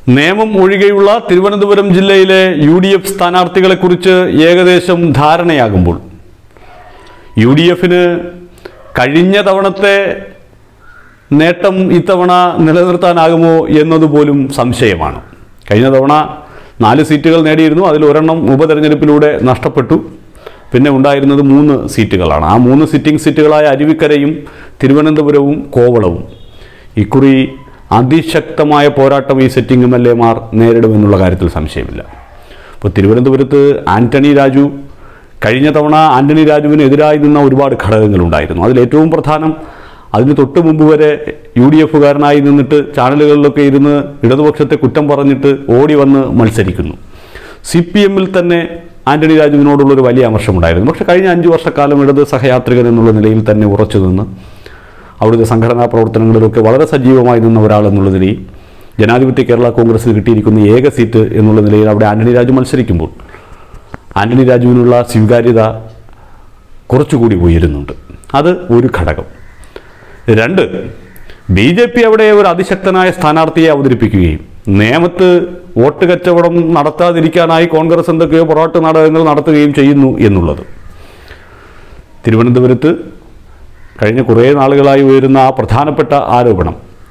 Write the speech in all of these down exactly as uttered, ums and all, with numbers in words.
നേമം ഒഴികെയുള്ള തിരുവനന്തപുരം ജില്ലയിലെ U D F സ്ഥാനാർത്ഥികളെക്കുറിച്ച് ഏകദേശം ധാരണയാകുമ്പോൾ യു ഡി എഫിന് കഴിഞ്ഞ തവണത്തെ നേട്ടം ഇത്തവണ നിലനിർത്താനാകുമോ എന്നതുപോലും സംശയമാണ്. കഴിഞ്ഞ തവണ നാല് സീറ്റുകൾ നേടിയിരുന്നു. അതിൽ ഒരെണ്ണം ഉപതെരഞ്ഞെടുപ്പിലൂടെ നഷ്ടപ്പെട്ടു. പിന്നെ ഉണ്ടായിരുന്നത് മൂന്ന് സീറ്റുകളാണ്. ആ മൂന്ന് സിറ്റിംഗ് സീറ്റുകളായ അരുവിക്കരയും തിരുവനന്തപുരവും കോവളവും ഇക്കുറി അതിശക്തമായ പോരാട്ടം ഈ സിറ്റിംഗ് എം എൽ എമാർ നേരിടുമെന്നുള്ള കാര്യത്തിൽ സംശയമില്ല. ഇപ്പോൾ തിരുവനന്തപുരത്ത് ആന്റണി രാജു, കഴിഞ്ഞ തവണ ആന്റണി രാജുവിന് എതിരായി നിന്ന ഒരുപാട് ഘടകങ്ങളുണ്ടായിരുന്നു. അതിലേറ്റവും പ്രധാനം, അതിന് തൊട്ട് മുമ്പ് വരെ യു ഡി എഫുകാരനായി നിന്നിട്ട് ചാനലുകളിലൊക്കെ ഇരുന്ന് ഇടതുപക്ഷത്തെ കുറ്റം പറഞ്ഞിട്ട് ഓടി വന്ന് മത്സരിക്കുന്നു. സി പി എമ്മിൽ തന്നെ ആന്റണി രാജുവിനോടുള്ളൊരു വലിയ അമർഷമുണ്ടായിരുന്നു. പക്ഷേ കഴിഞ്ഞ അഞ്ച് വർഷക്കാലം ഇടത് സഹയാത്രികൻ എന്നുള്ള നിലയിൽ തന്നെ ഉറച്ചു നിന്ന് അവിടുത്തെ സംഘടനാ പ്രവർത്തനങ്ങളിലൊക്കെ വളരെ സജീവമായി നിന്ന ഒരാളെന്നുള്ള നിലയിൽ ജനാധിപത്യ കേരള കോൺഗ്രസിന് കിട്ടിയിരിക്കുന്ന ഏക സീറ്റ് എന്നുള്ള നിലയിൽ അവിടെ ആന്റണി രാജു മത്സരിക്കുമ്പോൾ ആന്റണി രാജുവിനുള്ള സ്വീകാര്യത കുറച്ചുകൂടി ഉയരുന്നുണ്ട്. അത് ഒരു ഘടകം. രണ്ട്, ബി ജെ പി അവിടെ ഒരു അതിശക്തനായ സ്ഥാനാർത്ഥിയെ അവതരിപ്പിക്കുകയും നേമത്ത് വോട്ട് കച്ചവടം നടത്താതിരിക്കാനായി കോൺഗ്രസ് എന്തൊക്കെയോ പൊറാട്ട് നാടകങ്ങൾ നടത്തുകയും ചെയ്യുന്നു എന്നുള്ളത്. തിരുവനന്തപുരത്ത് കഴിഞ്ഞ കുറേ നാളുകളായി ഉയരുന്ന ആ പ്രധാനപ്പെട്ട ആരോപണം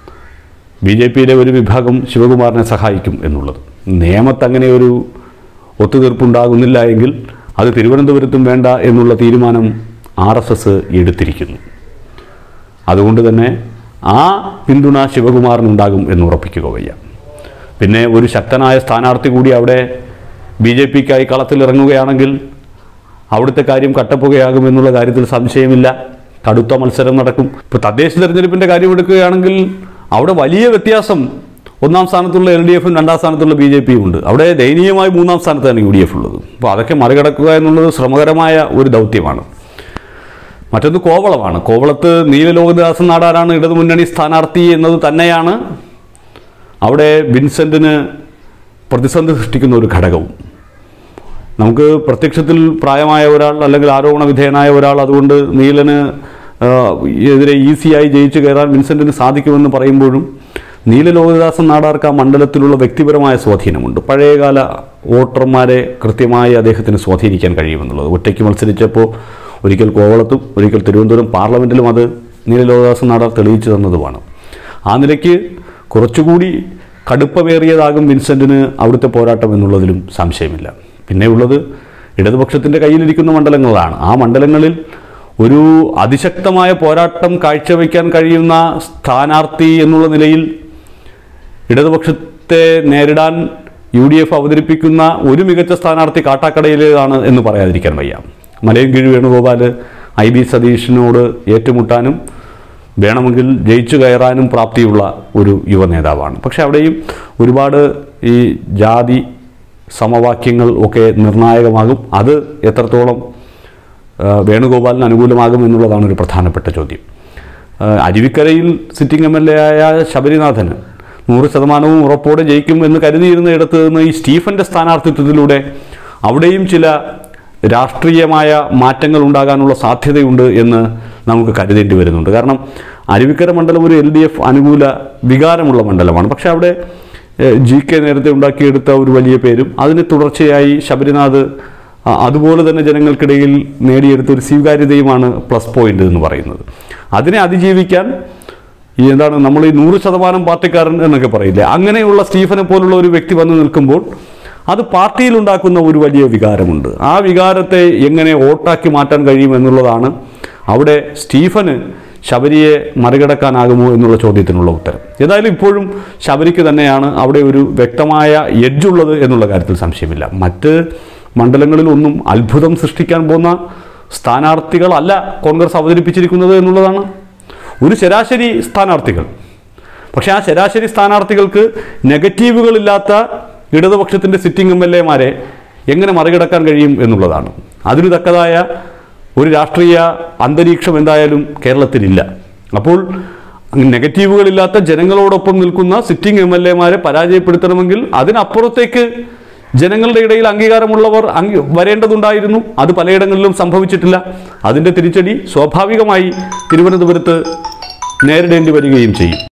ബി ജെ പിയിലെ ഒരു വിഭാഗം ശിവകുമാറിനെ സഹായിക്കും എന്നുള്ളത്. നേമത്ത് അങ്ങനെ ഒരു ഒത്തുതീർപ്പുണ്ടാകുന്നില്ല എങ്കിൽ അത് തിരുവനന്തപുരത്തും വേണ്ട എന്നുള്ള തീരുമാനം ആർ എസ് എസ് എടുത്തിരിക്കുന്നു. അതുകൊണ്ട് തന്നെ ആ പിന്തുണ ശിവകുമാറിനുണ്ടാകും എന്ന് ഉറപ്പിക്കുക വയ്യ. പിന്നെ ഒരു ശക്തനായ സ്ഥാനാർത്ഥി കൂടി അവിടെ ബി ജെ പിക്കായി കളത്തിലിറങ്ങുകയാണെങ്കിൽ അവിടുത്തെ കാര്യം കട്ടപ്പുകയാകുമെന്നുള്ള കാര്യത്തിൽ സംശയമില്ല. കടുത്ത മത്സരം നടക്കും. ഇപ്പോൾ തദ്ദേശ തെരഞ്ഞെടുപ്പിൻ്റെ കാര്യം എടുക്കുകയാണെങ്കിൽ അവിടെ വലിയ വ്യത്യാസം ഒന്നാം സ്ഥാനത്തുള്ള എൽ ഡി എഫും രണ്ടാം സ്ഥാനത്തുള്ള ബി ജെ പിയും ഉണ്ട്. അവിടെ ദയനീയമായി മൂന്നാം സ്ഥാനത്താണ് യു ഡി എഫ് ഉള്ളത്. അപ്പോൾ അതൊക്കെ മറികടക്കുക എന്നുള്ളത് ശ്രമകരമായ ഒരു ദൗത്യമാണ്. മറ്റൊന്ന് കോവളമാണ്. കോവളത്ത് നീല ലോകദാസൻ നാടാരാണ് ഇടതുമുന്നണി സ്ഥാനാർത്ഥി എന്നത് തന്നെയാണ് അവിടെ വിൻസെൻറ്റിന് പ്രതിസന്ധി സൃഷ്ടിക്കുന്ന ഒരു ഘടകവും. നമുക്ക് പ്രത്യക്ഷത്തിൽ പ്രായമായ ഒരാൾ അല്ലെങ്കിൽ ആരോപണ വിധേയനായ ഒരാൾ അതുകൊണ്ട് നീലന് എതിരെ ഈസിയായി ജയിച്ചു കയറാൻ വിൻസെൻറ്റിന് സാധിക്കുമെന്ന് പറയുമ്പോഴും നീല ലോകദാസൻ നാടാർക്ക് ആ മണ്ഡലത്തിലുള്ള വ്യക്തിപരമായ സ്വാധീനമുണ്ട്. പഴയകാല വോട്ടർമാരെ കൃത്യമായി അദ്ദേഹത്തിന് സ്വാധീനിക്കാൻ കഴിയുമെന്നുള്ളത്. ഒറ്റയ്ക്ക് മത്സരിച്ചപ്പോൾ ഒരിക്കൽ കോവളത്തും ഒരിക്കൽ തിരുവനന്തപുരം പാർലമെൻറ്റിലും അത് നീല ലോകദാസൻ നാടാർ തെളിയിച്ചു തന്നതുമാണ്. ആ നിലയ്ക്ക് കുറച്ചുകൂടി കടുപ്പമേറിയതാകും വിൻസെൻറ്റിന് അവിടുത്തെ പോരാട്ടം എന്നുള്ളതിലും സംശയമില്ല. പിന്നെ ഉള്ളത് ഇടതുപക്ഷത്തിൻ്റെ കയ്യിലിരിക്കുന്ന മണ്ഡലങ്ങളാണ്. ആ മണ്ഡലങ്ങളിൽ ഒരു അതിശക്തമായ പോരാട്ടം കാഴ്ചവെക്കാൻ കഴിയുന്ന സ്ഥാനാർത്ഥി എന്നുള്ള നിലയിൽ ഇടതുപക്ഷത്തെ നേരിടാൻ യു ഡി എഫ് അവതരിപ്പിക്കുന്ന ഒരു മികച്ച സ്ഥാനാർത്ഥി കാട്ടാക്കടയിലേതാണ് എന്ന് പറയാതിരിക്കാൻ വയ്യ. മലയൻകീഴ് വേണുഗോപാൽ ഐ ബി സതീഷിനോട് ഏറ്റുമുട്ടാനും വേണമെങ്കിൽ ജയിച്ചു കയറാനും പ്രാപ്തിയുള്ള ഒരു യുവ നേതാവാണ്. പക്ഷെ അവിടെയും ഒരുപാട് ഈ ജാതി സമവാക്യങ്ങൾ ഒക്കെ നിർണായകമാകും. അത് എത്രത്തോളം വേണുഗോപാലിന് അനുകൂലമാകും എന്നുള്ളതാണ് ഒരു പ്രധാനപ്പെട്ട ചോദ്യം. അരുവിക്കരയിൽ സിറ്റിംഗ് എം എൽ എ ആയ ശബരിനാഥന് നൂറ് ശതമാനവും ഉറപ്പോടെ ജയിക്കും എന്ന് കരുതിയിരുന്ന ഇടത്ത് നിന്ന് ഈ സ്റ്റീഫൻ്റെ സ്ഥാനാർത്ഥിത്വത്തിലൂടെ അവിടെയും ചില രാഷ്ട്രീയമായ മാറ്റങ്ങൾ ഉണ്ടാകാനുള്ള സാധ്യതയുണ്ട് എന്ന് നമുക്ക് കരുതേണ്ടി വരുന്നുണ്ട്. കാരണം അരുവിക്കര മണ്ഡലം ഒരു എൽ ഡി എഫ് അനുകൂല വികാരമുള്ള മണ്ഡലമാണ്. പക്ഷേ അവിടെ ജി കെ നേരത്തെ ഉണ്ടാക്കിയെടുത്ത ഒരു വലിയ പേരും അതിന് തുടർച്ചയായി ശബരിനാഥ് അതുപോലെ തന്നെ ജനങ്ങൾക്കിടയിൽ നേടിയെടുത്ത ഒരു സ്വീകാര്യതയുമാണ് പ്ലസ് പോയിന്റ് എന്ന് പറയുന്നത്. അതിനെ അതിജീവിക്കാൻ ഈ എന്താണ് നമ്മൾ ഈ നൂറ് ശതമാനം പാർട്ടിക്കാരൻ എന്നൊക്കെ പറയില്ലേ, അങ്ങനെയുള്ള സ്റ്റീഫനെ പോലുള്ള ഒരു വ്യക്തി വന്ന് നിൽക്കുമ്പോൾ അത് പാർട്ടിയിലുണ്ടാക്കുന്ന ഒരു വലിയ വികാരമുണ്ട്. ആ വികാരത്തെ എങ്ങനെ വോട്ടാക്കി മാറ്റാൻ കഴിയും എന്നുള്ളതാണ് അവിടെ സ്റ്റീഫന് ശബരിയെ മറികടക്കാനാകുമോ എന്നുള്ള ചോദ്യത്തിനുള്ള ഉത്തരം. ഏതായാലും ഇപ്പോഴും ശബരിക്ക് തന്നെയാണ് അവിടെ ഒരു വ്യക്തമായ എഡ്ജുള്ളത് എന്നുള്ള കാര്യത്തിൽ സംശയമില്ല. മറ്റ് മണ്ഡലങ്ങളിലൊന്നും അത്ഭുതം സൃഷ്ടിക്കാൻ പോകുന്ന സ്ഥാനാർത്ഥികളല്ല കോൺഗ്രസ് അവതരിപ്പിച്ചിരിക്കുന്നത് എന്നുള്ളതാണ്. ഒരു ശരാശരി സ്ഥാനാർത്ഥികൾ. പക്ഷേ ആ ശരാശരി സ്ഥാനാർത്ഥികൾക്ക് നെഗറ്റീവുകളില്ലാത്ത ഇടതുപക്ഷത്തിൻ്റെ സിറ്റിംഗ് എം എൽ എമാരെ എങ്ങനെ മറികടക്കാൻ കഴിയും എന്നുള്ളതാണ്. അതിന് തക്കതായ ഒരു രാഷ്ട്രീയ അന്തരീക്ഷം എന്തായാലും കേരളത്തിലില്ല. അപ്പോൾ നെഗറ്റീവുകളില്ലാത്ത ജനങ്ങളോടൊപ്പം നിൽക്കുന്ന സിറ്റിംഗ് എം എൽ എമാരെ പരാജയപ്പെടുത്തണമെങ്കിൽ അതിനപ്പുറത്തേക്ക് ജനങ്ങളുടെ ഇടയിൽ അംഗീകാരമുള്ളവർ അംഗീ വരേണ്ടതുണ്ടായിരുന്നു. അത് പലയിടങ്ങളിലും സംഭവിച്ചിട്ടില്ല. അതിൻ്റെ തിരിച്ചടി സ്വാഭാവികമായി തിരുവനന്തപുരത്ത് നേരിടേണ്ടി വരികയും ചെയ്യും.